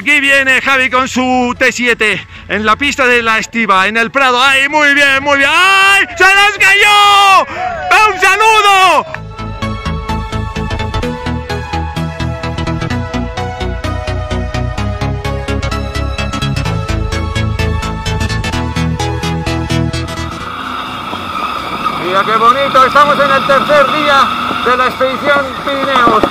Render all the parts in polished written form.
Aquí viene Javi con su T7 en la pista de la Estiva, en el Prado. ¡Ay, muy bien, muy bien! ¡Ay, se nos cayó! ¡Un saludo! Mira qué bonito, estamos en el tercer día de la expedición Pirineos.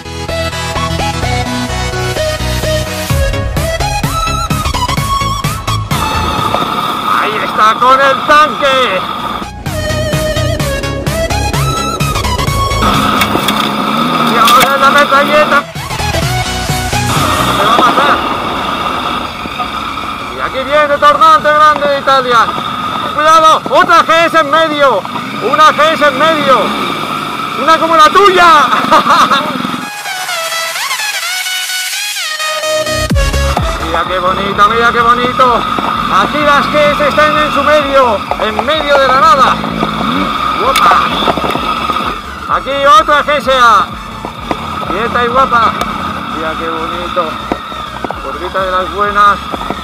Ahí está con el tanque. Y ahora la metralleta. Se va a matar. Y aquí viene Tornante Grande de Italia. Cuidado, otra GS en medio. Una GS en medio. Una como la tuya. Mira qué bonito, mira qué bonito. Aquí las GS están en su medio, en medio de la nada. ¡Guapa! Aquí otra GSA. Quieta y guapa. Mira qué bonito. Curvita de las buenas.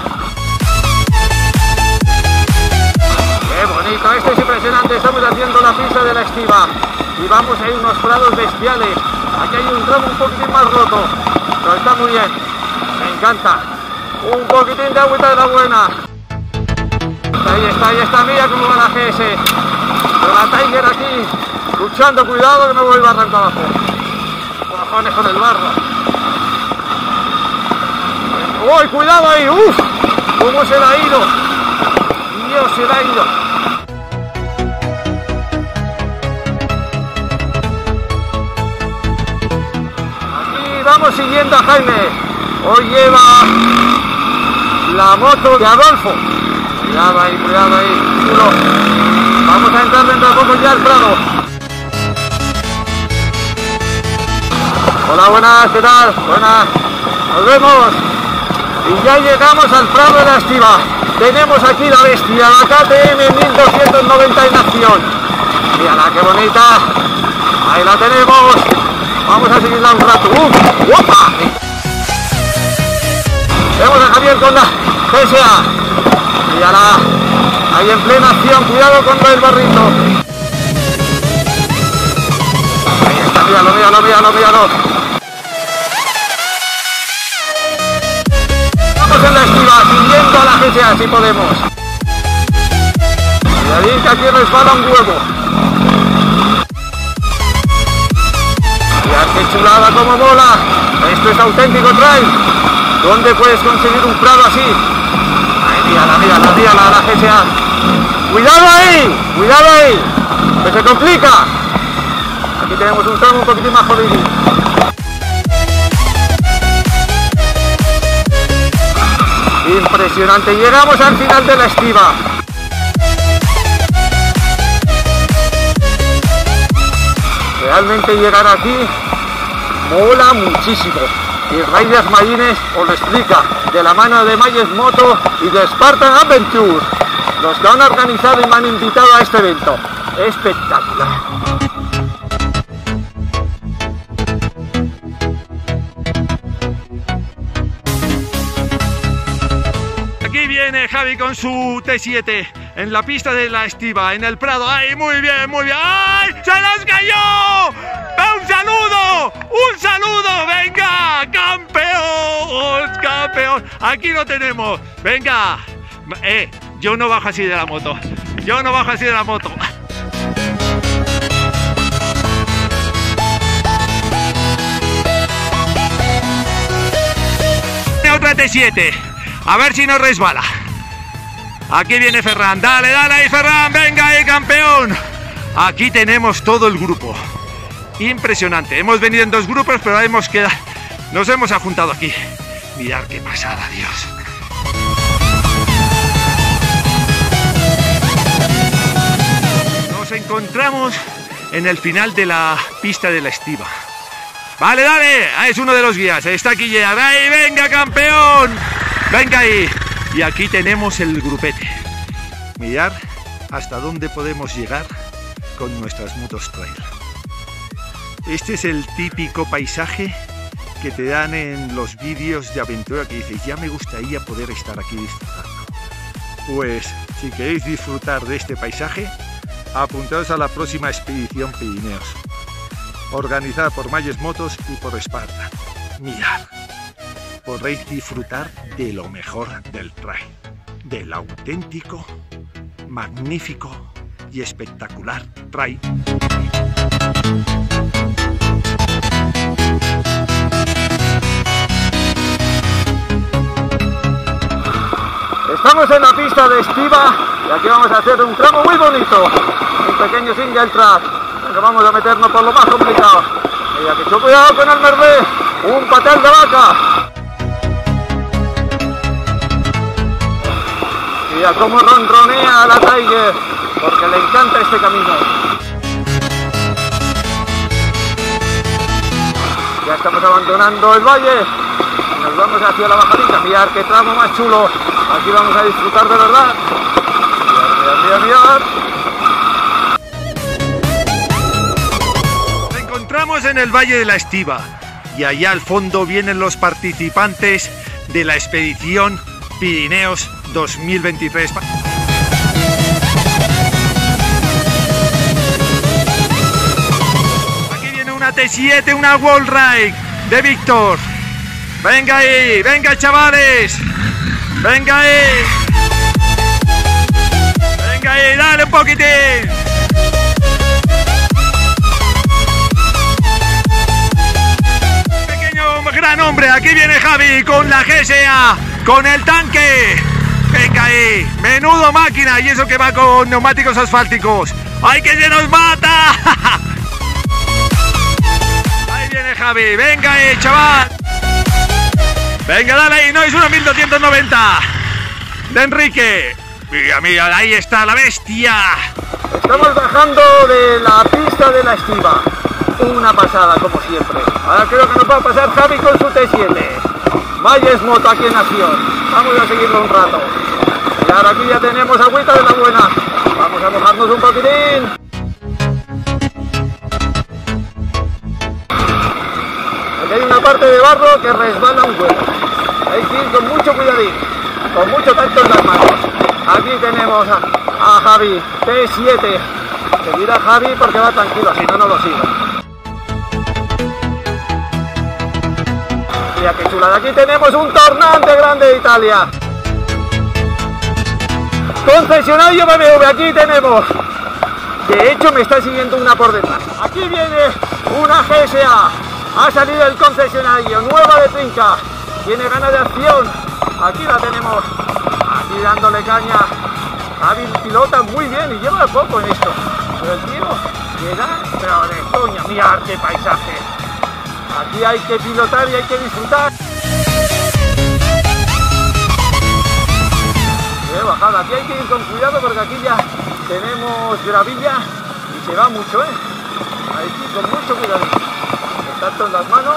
¡Qué bonito! Esto es impresionante. Estamos haciendo la pista de la Estiva y vamos a ir unos prados bestiales. Aquí hay un tramo un poquitín más roto, pero está muy bien. Me encanta. Un poquitín de agüita de la buena. Ahí está. Mira cómo va la GS. Con la Tiger aquí luchando. Cuidado que me voy barranco abajo. Cojones con el barro. ¡Uy, cuidado ahí! ¡Uf! ¿Cómo se la ha ido? Dios, se la ha ido. Aquí vamos siguiendo a Jaime. Hoy lleva la moto de Adolfo. Cuidado ahí, chulo. Vamos a entrar dentro de poco ya al Prado. Hola, buenas, ¿qué tal? Buenas, nos vemos. Y ya llegamos al Prado de la Estiva. Tenemos aquí la bestia, la KTM 1290 en acción. Mírala, qué bonita. Ahí la tenemos. Vamos a seguirla un rato. ¡Guapa! Vemos a Javier con la GSA. Mírala. Ahí en plena acción. Cuidado con el barrito. Ahí está, míralo. Vamos en la Estiva, siguiendo a la GSA si podemos. Cuidadín que aquí resbala un huevo. Mirad qué chulada, como mola. Esto es auténtico trail. ¿Dónde puedes conseguir un prado así? Ay, mírala, la GSA. ¡Cuidado ahí! ¡Que se complica! Aquí tenemos un tramo un poquitín más jodido. Impresionante, llegamos al final de la Estiva. Realmente llegar aquí mola muchísimo. Y Riders Marines os lo explica, de la mano de Mayes Moto y de Spartan Adventure, los que han organizado y me han invitado a este evento. Espectacular. Aquí viene Javi con su T7 en la pista de la Estiva, en el Prado. ¡Ay, muy bien! ¡Ay, se nos cayó! ¡Un saludo! ¡Venga! ¡Campeón! Aquí lo tenemos. ¡Venga! Yo no bajo así de la moto. Otra T7. A ver si no resbala. Aquí viene Ferran. Dale ahí, Ferran. Venga ahí, campeón. Aquí tenemos todo el grupo. Impresionante. Hemos venido en dos grupos, pero nos hemos juntado aquí. Mirad qué pasada, Dios. Nos encontramos en el final de la pista de la Estiva. Vale, es uno de los guías. Está aquí ya. ¡Ahí, venga, campeón! Venga ahí. Y aquí tenemos el grupete. Mirad hasta dónde podemos llegar con nuestras motos trail. Este es el típico paisaje que te dan en los vídeos de aventura que dices, ya me gustaría poder estar aquí disfrutando. Pues si queréis disfrutar de este paisaje, apuntaos a la próxima expedición Pirineos, organizada por Mayes Motos y por Spartan. Mirad, podréis disfrutar de lo mejor del trail, del auténtico, magnífico y espectacular trail. Estamos en la pista de Estiva y aquí vamos a hacer un tramo muy bonito, un pequeño single track. Venga, vamos a meternos por lo más complicado. Mira que mucho cuidado con el merlé, un patel de vaca. Mira cómo ronronea a la Tiger, porque le encanta este camino. Ya estamos abandonando el valle y nos vamos hacia la bajadita. Mirad qué tramo más chulo. Aquí vamos a disfrutar de verdad. Mirad, mirad, mirad. Nos encontramos en el Valle de la Estiva y allá al fondo vienen los participantes de la expedición Pirineos 2023. Aquí viene una T7, una Wall Ride de Víctor. Venga ahí, venga chavales. Venga ahí. Venga ahí, dale un poquitín. Pequeño gran hombre, aquí viene Javi con la GSA, con el tanque. Venga ahí, menudo máquina, y eso que va con neumáticos asfálticos. ¡Ay, que se nos mata! Ahí viene Javi, venga ahí, chaval. Venga, dale ahí, no es una 1290 de Enrique. Mira, mira, ahí está la bestia. Estamos bajando de la pista de la Estiva. Una pasada, como siempre. Ahora creo que nos va a pasar Javi con su T7. Mayes Moto aquí en acción. Vamos a seguirlo un rato. Y ahora aquí ya tenemos agüita de la buena. Vamos a mojarnos un poquitín. Aquí hay una parte de barro que resbala un huevo. Hay que ir con mucho cuidadín, con mucho tacto en las manos. Aquí tenemos a Javi, T7. Seguir a Javi porque va tranquilo, si no, no lo sigo. Mira qué chulada. Aquí tenemos un tornante grande de Italia. Concesionario BMW, aquí tenemos. De hecho, me está siguiendo una por detrás. Aquí viene una GSA. Ha salido el concesionario, nueva de trinca. Tiene ganas de acción. Aquí la tenemos. Aquí dándole caña. Javi pilota muy bien y lleva poco en esto. Pero el tío llega, pero de coña. Mirad qué paisaje. Aquí hay que pilotar y hay que disfrutar. Qué bajada. Aquí hay que ir con cuidado porque aquí ya tenemos gravilla y se va mucho, ¿eh? Hay que ir con mucho cuidado. Tanto en las manos.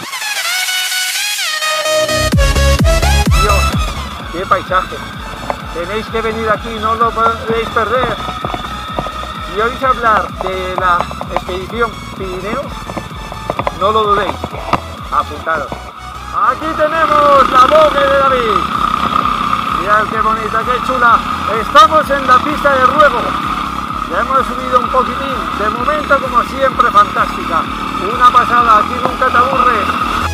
Dios, qué paisaje. Tenéis que venir aquí, no lo podéis perder. Si oís hablar de la expedición Pirineos, no lo dudéis. Apuntaros. Aquí tenemos la Vogue de David. Mirad qué bonita, qué chula. Estamos en la pista de Ruego. Ya hemos subido un poquitín. De momento, como siempre, fantástica. Una pasada, aquí nunca te aburres.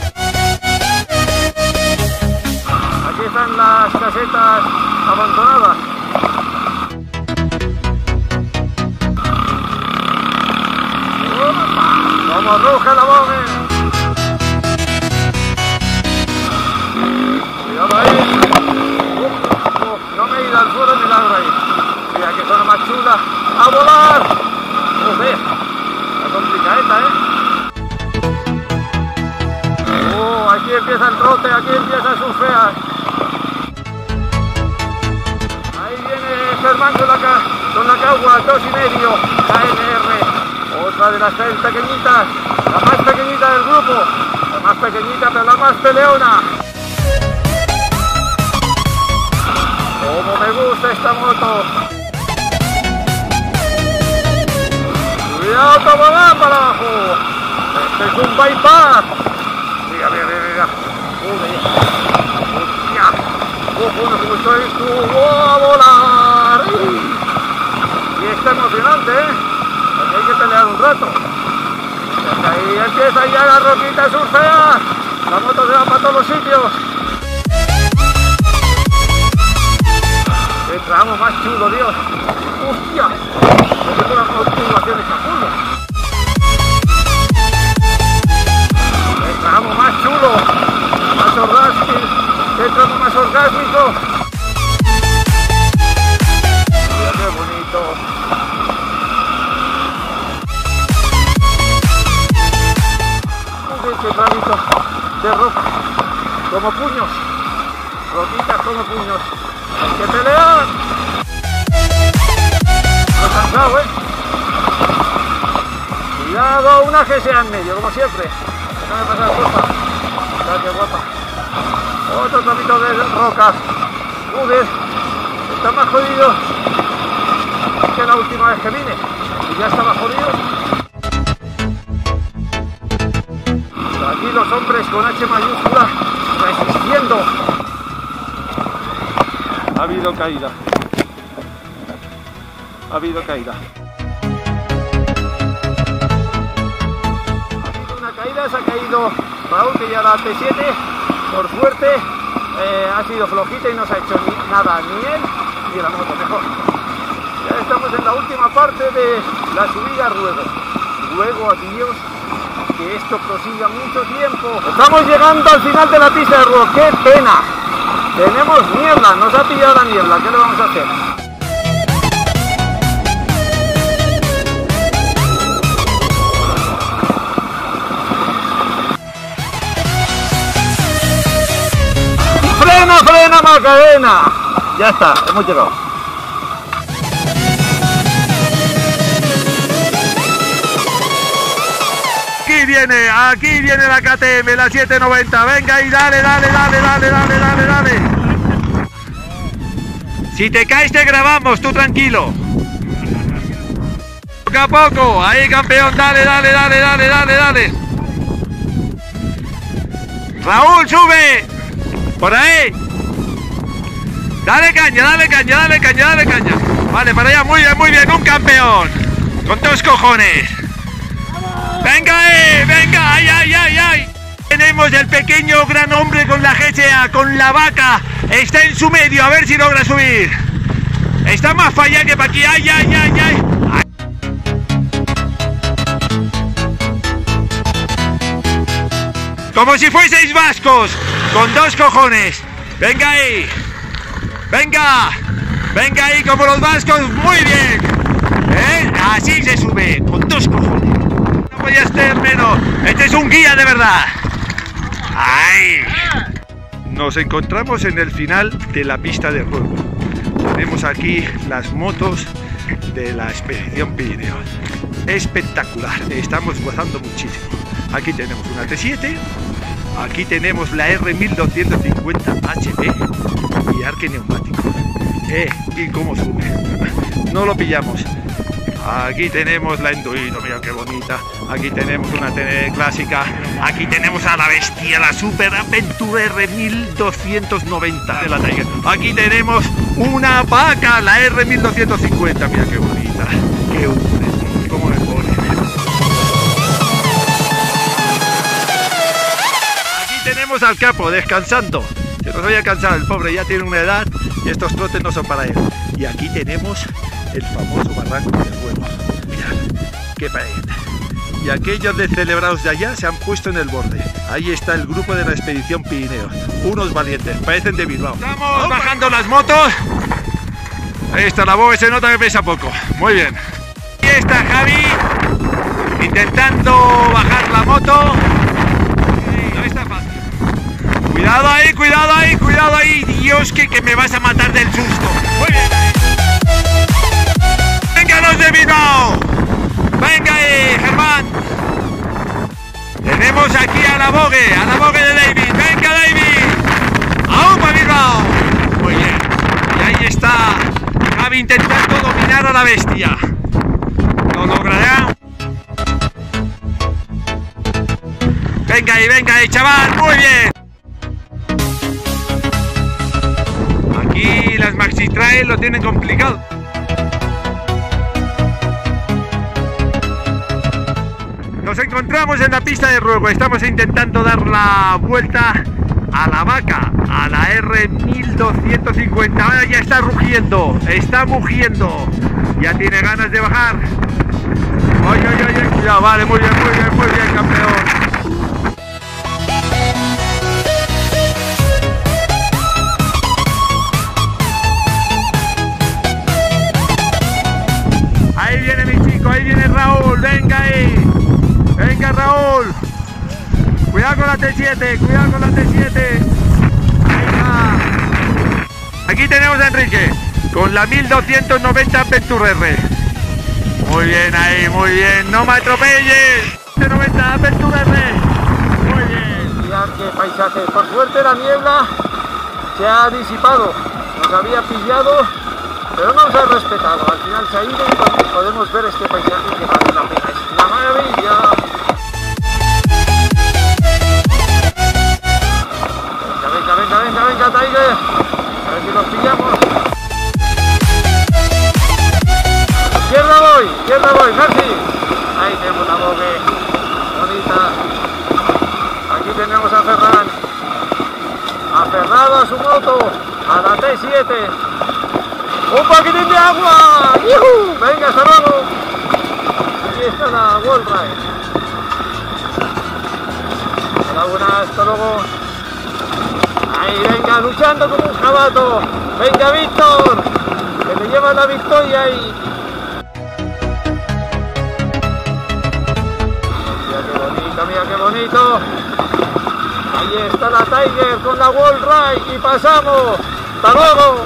Aquí están las casetas abandonadas. ¡Como ruge la Vogue! Cuidado ahí. No me he ido al suelo ni milagro ahí. Mira que zona más chula. ¡A volar! ¡Joder! Está complicadita, ¿eh? Aquí empieza el trote, aquí empieza a surfear. Ahí viene Germán con la cagua, 2,5, KNR. Otra de las tres pequeñitas, la más pequeñita del grupo. La más pequeñita, pero la más peleona. Como me gusta esta moto. Cuidado, tobogán para abajo. Este es un bypass. Mira, ¡Hostia! ¡Ojo, no como está esto! ¡Oh, a volar! Y está emocionante, ¿eh? Aquí hay que pelear un rato. Y ahí empieza ya la roquita a surfear. La moto se va para todos los sitios. ¡Qué tramo más chulo, Dios! ¡Hostia! Me tengo unas motivaciones a full. ¡Qué tramo más chulo! Más orgásmico. ¡Qué tramo más orgásmico! Mira qué bonito. Qué tramito de roca, como puños, roquitas como puños. ¡Hay que pelear! No he cansado, ¿eh? Cuidado, una GSA en medio, como siempre. Déjame pasar cosa. Mira qué guapa. Otro tramito de rocas. Joder, está más jodido que la última vez que vine. Y ya estaba jodido. Aquí los hombres con H mayúscula resistiendo. Ha habido caída. Ha habido caída. Ha habido una caída, se ha caído Raúl, que ya la T7. Por suerte ha sido flojita y no se ha hecho nada, ni él ni la moto, mejor. Ya estamos en la última parte de la subida a Ruego. Ruego a Dios que esto prosiga mucho tiempo. Estamos llegando al final de la pista de Ruego. ¡Qué pena! Tenemos niebla, nos ha pillado la niebla. ¿Qué le vamos a hacer? ¡Frena, frena, Macarena! Ya está, hemos llegado. Aquí viene la KTM, la 790, venga y dale. Si te caes te grabamos, tú tranquilo. Poco a poco, ahí campeón, dale. Raúl, sube, por ahí. Dale caña. Vale, para allá, muy bien, un campeón. Con 2 cojones. Venga, ay. Tenemos el pequeño gran hombre con la GSA, con la vaca. Está en su medio, a ver si logra subir. Está más fallado que para aquí, ay. Como si fueseis vascos, con 2 cojones. Venga ahí. Venga ahí como los vascos, muy bien. Así se sube, con 2 cojones. Voy a estar menos. Este es un guía de verdad. ¡Ay! Nos encontramos en el final de la pista de Ruego. Tenemos aquí las motos de la Expedición Pirineo. Espectacular, estamos gozando muchísimo. Aquí tenemos una T7, aquí tenemos la R1250 HB y arque neumático. ¿Y cómo sube? No lo pillamos. Aquí tenemos la Enduro, mira qué bonita. Aquí tenemos una TN clásica. Aquí tenemos a la bestia, la Super Aventure R1290 de la Tiger. Aquí tenemos una vaca, la R1250. Mira qué bonita. Qué hombre, cómo me pone. Aquí tenemos al capo descansando. Se nos había cansado el pobre, ya tiene una edad y estos trotes no son para él. Y aquí tenemos el famoso barranco de Ruego. Mirad, qué pared. Y aquellos descelebrados de allá se han puesto en el borde. Ahí está el grupo de la Expedición Pirineo. Unos valientes, parecen de Bilbao. Estamos bajando las motos. Ahí está la Bogue, se nota que pesa poco. Muy bien. Aquí está Javi intentando bajar la moto. No está fácil. Cuidado ahí. Dios, que me vas a matar del susto. Muy bien. ¡Venga los de Bilbao! ¡Venga ahí, Germán! Tenemos aquí a la Bogue de David. ¡Venga, David! ¡Aupa, Bilbao! Muy bien. Y ahí está Javi intentando dominar a la bestia. ¿Lo logrará? Venga ahí, chaval. Muy bien. las Maxi Trail lo tienen complicado. Nos encontramos en la pista de ruego, estamos intentando dar la vuelta a la vaca, a la R1250. Ahora ya está rugiendo, está mugiendo, ya tiene ganas de bajar. Oye, oye, oye, ya vale, muy bien, campeón. Ahí viene mi chico, ahí viene Raúl, venga ahí. Venga Raúl, cuidado con la T7, cuidado con la T7. Ahí va. Aquí tenemos a Enrique con la 1290 Venture R. Muy bien ahí, muy bien, no me atropelles. 1290 Venture R. Muy bien. Mirad qué paisaje, por suerte la niebla se ha disipado, nos había pillado, pero no nos ha respetado. Al final se ha ido y podemos ver este paisaje que vale la pena. Es una maravilla. Venga, Tiger. A ver si los pillamos. Izquierda voy, Merci. Ahí tenemos la bogue. Bonita. Aquí tenemos a Ferran. Aferrado a su moto. A la T7. ¡Un poquitín de agua! ¡Yuhu! Venga, hasta luego. Aquí está la World Ride. Hola, buenas, hasta luego. Ahí, venga, luchando como un jabato. Venga, Víctor, que le lleva la victoria ahí. Mira qué bonito. Ahí está la Tiger con la World Ride y pasamos. Hasta luego.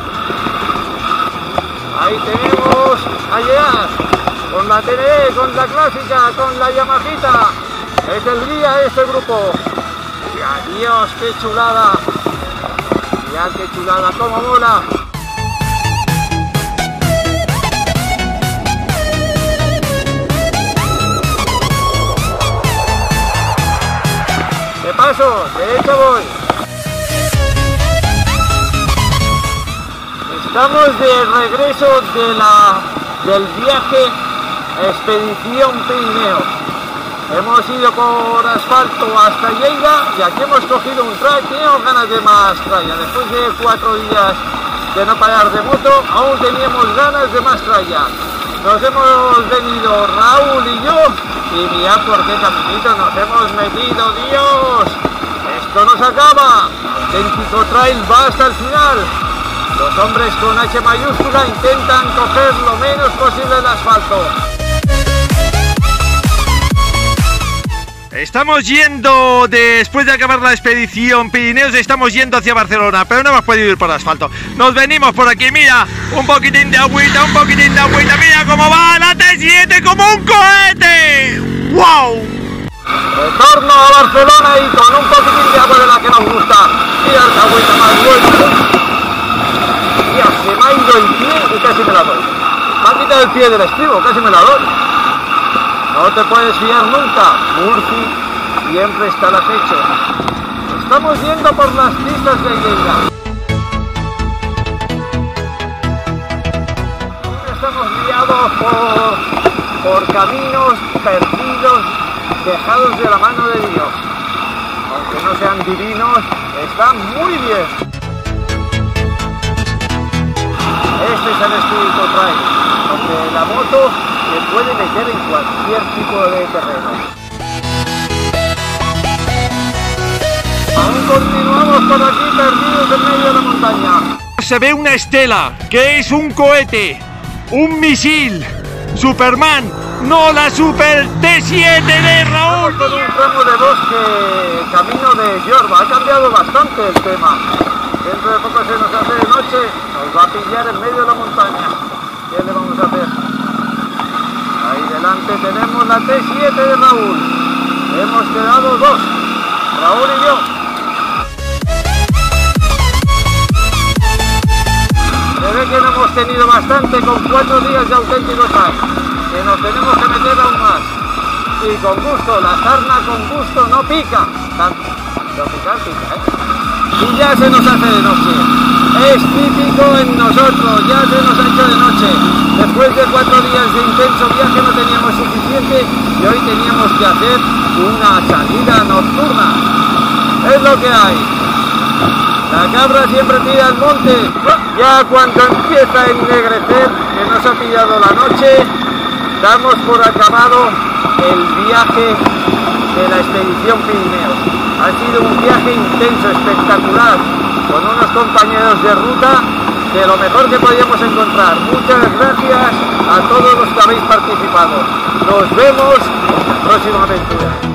Ahí tenemos a Yeas con la TNE, con la clásica, con la Yamahita. Es el guía de este grupo. Y adiós, qué chulada. Mirad qué chulada, cómo mola. De paso, derecho voy. Estamos de regreso del viaje Expedición Pirineo. Hemos ido por asfalto hasta Lleida y aquí hemos cogido un trail. Teníamos ganas de más tralla. Después de 4 días de no parar de moto, aún teníamos ganas de más tralla. Nos hemos venido Raúl y yo y mirad por qué caminito nos hemos metido. ¡Dios! Esto no se acaba. Auténtico trail va hasta el final. Los hombres con H mayúscula intentan coger lo menos posible el asfalto. Estamos yendo, después de acabar la expedición Pirineos, estamos yendo hacia Barcelona, pero no hemos podido ir por asfalto. Nos venimos por aquí, mira, un poquitín de agüita, mira cómo va la T7 como un cohete. ¡Wow! Retorno a Barcelona y con un poquitín de agua de la que nos gusta. Mira esa agüita más buena. Mira, se me ha ido el pie y casi me la doy. Me ha quitado el pie del estribo, casi me la doy. No te puedes fiar nunca, Murphy siempre está al acecho. Estamos yendo por las pistas de Lleida. Estamos guiados por caminos perdidos, dejados de la mano de Dios. Aunque no sean divinos, están muy bien. Este es el espíritu trail, donde la moto se puede meter en cualquier tipo de terreno. Aún continuamos por aquí perdidos en medio de la montaña. Se ve una estela, que es un cohete, un misil, Superman, no la Super T7 de Raúl. Estamos con un tramo de bosque, camino de Yorba, ha cambiado bastante el tema. Dentro de poco se nos hace de noche, nos va a pillar en medio de la montaña. ¿Qué le vamos a hacer? Ahí delante tenemos la T7 de Raúl. Hemos quedado dos, Raúl y yo. Se ve que no hemos tenido bastante con 4 días de auténtico trail, que nos tenemos que meter aún más. Y con gusto, la sarna con gusto no pica tanto. Pero picar pica, ¿eh? Y ya se nos hace de noche. Es típico en nosotros, ya se nos ha hecho de noche. Después de 4 días de intenso viaje no teníamos suficiente y hoy teníamos que hacer una salida nocturna. Es lo que hay. La cabra siempre tira al monte. Ya cuando empieza a ennegrecer, que nos ha pillado la noche, damos por acabado el viaje de la expedición Pirineos. Ha sido un viaje intenso, espectacular, con unos compañeros de ruta de lo mejor que podíamos encontrar. Muchas gracias a todos los que habéis participado. Nos vemos en la próxima aventura.